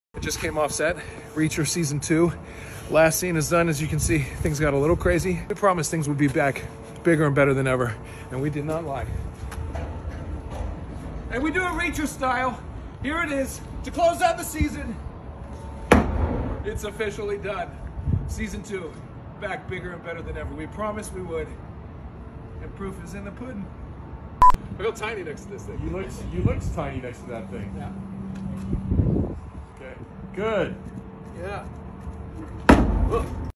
It just came off set. Reacher season 2. Last scene is done. As you can see, things got a little crazy. We promised things would be back bigger and better than ever, and we did not lie. And we do it Reacher style. Here it is to close out the season. It's officially done. Season 2, back bigger and better than ever. We promised we would, and proof is in the pudding. I feel tiny next to this thing. You look tiny next to that thing. Yeah. Okay. Good. Yeah. Look.